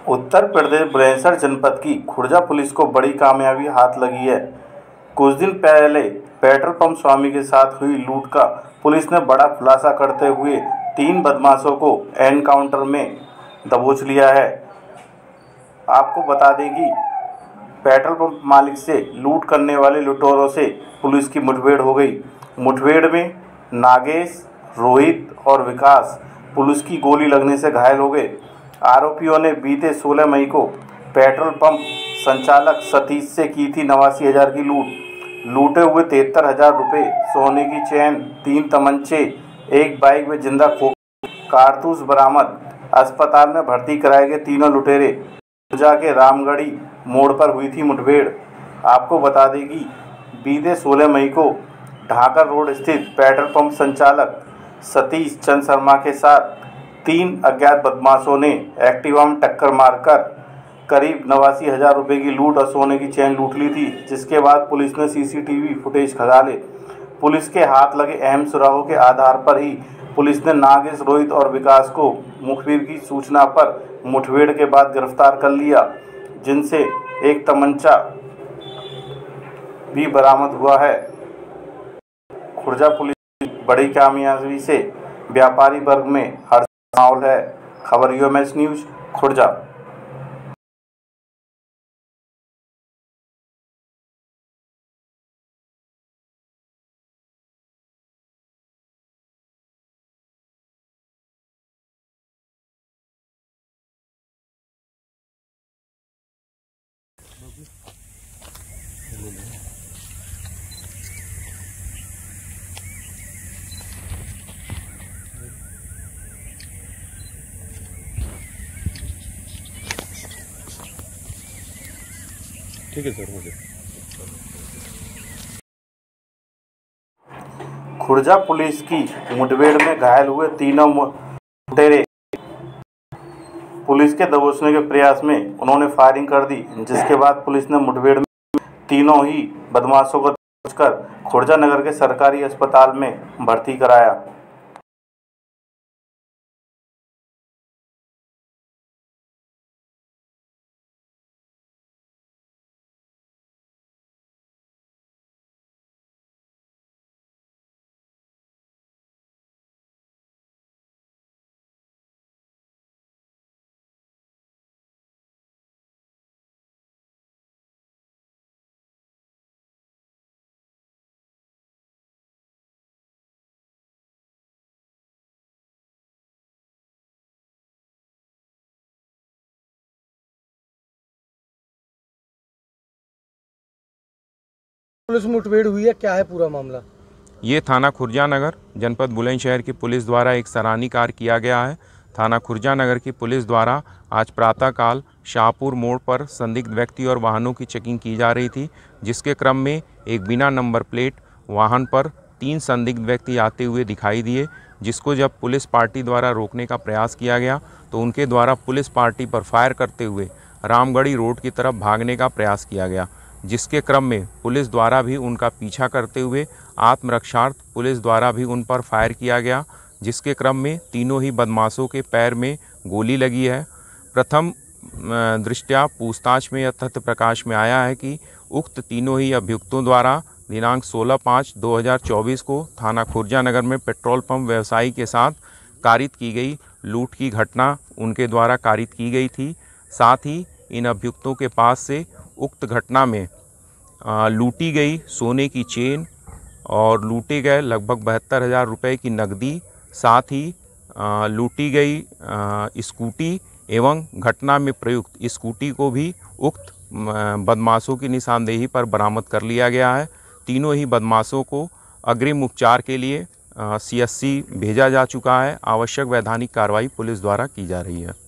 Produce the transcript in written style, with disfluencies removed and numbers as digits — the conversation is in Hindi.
उत्तर प्रदेश बुलंदशहर जनपद की खुर्जा पुलिस को बड़ी कामयाबी हाथ लगी है। कुछ दिन पहले पेट्रोल पंप स्वामी के साथ हुई लूट का पुलिस ने बड़ा खुलासा करते हुए 3 बदमाशों को एनकाउंटर में दबोच लिया है। आपको बता दें कि पेट्रोल पंप मालिक से लूट करने वाले लुटेरों से पुलिस की मुठभेड़ हो गई। मुठभेड़ में नागेश, रोहित और विकास पुलिस की गोली लगने से घायल हो गए। आरोपियों ने बीते 16 मई को पेट्रोल पंप संचालक सतीश से की थी 89,000 की लूट। लूटे हुए 73,000 रुपये, सोने की चैन, 3 तमंचे, एक बाइक में जिंदा कारतूस बरामद। अस्पताल में भर्ती कराए गए तीनों लुटेरे। खुर्जा के रामगढ़ी मोड़ पर हुई थी मुठभेड़। आपको बता दें कि बीते 16 मई को ढाका रोड स्थित पेट्रोल पंप संचालक सतीश चंद्र शर्मा के साथ 3 अज्ञात बदमाशों ने एक्टिवा में टक्कर मारकर करीब 89,000 रुपये की लूट और सोने की चैन लूट ली थी, जिसके बाद पुलिस ने सीसीटीवी फुटेज खंगाले। पुलिस के हाथ लगे अहम सुरागों के आधार पर ही पुलिस ने नागेश, रोहित और विकास को मुखबिर की सूचना पर मुठभेड़ के बाद गिरफ्तार कर लिया, जिनसे एक तमंचा भी बरामद हुआ है। खुर्जा पुलिस की बड़ी कामयाबी से व्यापारी वर्ग में हर्ष का माहौल है। खबर यूएमएच न्यूज खुर्जा। ठीक है सर, मुझे खुर्जा पुलिस की मुठभेड़ में घायल हुए तीनों लुटेरे पुलिस के दबोचने के प्रयास में उन्होंने फायरिंग कर दी, जिसके बाद पुलिस ने मुठभेड़ में तीनों ही बदमाशों को दबोचकर खुर्जा नगर के सरकारी अस्पताल में भर्ती कराया। पुलिस मुठभेड़ हुई है, क्या है पूरा मामला? ये थाना खुर्जा नगर जनपद बुलंदशहर की पुलिस द्वारा एक सराहनीय कार्य किया गया है। थाना खुर्जा नगर की पुलिस द्वारा आज प्रातःकाल शाहपुर मोड़ पर संदिग्ध व्यक्ति और वाहनों की चेकिंग की जा रही थी, जिसके क्रम में एक बिना नंबर प्लेट वाहन पर 3 संदिग्ध व्यक्ति आते हुए दिखाई दिए, जिसको जब पुलिस पार्टी द्वारा रोकने का प्रयास किया गया तो उनके द्वारा पुलिस पार्टी पर फायर करते हुए रामगढ़ी रोड की तरफ भागने का प्रयास किया गया, जिसके क्रम में पुलिस द्वारा भी उनका पीछा करते हुए आत्मरक्षार्थ पुलिस द्वारा भी उन पर फायर किया गया, जिसके क्रम में तीनों ही बदमाशों के पैर में गोली लगी है। प्रथम दृष्टया पूछताछ में यह तथ्य प्रकाश में आया है कि उक्त तीनों ही अभियुक्तों द्वारा दिनांक 16/5/2024 को थाना खुर्जा नगर में पेट्रोल पंप व्यवसायी के साथ कारित की गई लूट की घटना उनके द्वारा कारित की गई थी। साथ ही इन अभियुक्तों के पास से उक्त घटना में लूटी गई सोने की चेन और लूटे गए लगभग 72,000 रुपये की नकदी, साथ ही लूटी गई स्कूटी एवं घटना में प्रयुक्त स्कूटी को भी उक्त बदमाशों की निशानदेही पर बरामद कर लिया गया है। तीनों ही बदमाशों को अग्रिम उपचार के लिए CSC भेजा जा चुका है। आवश्यक वैधानिक कार्रवाई पुलिस द्वारा की जा रही है।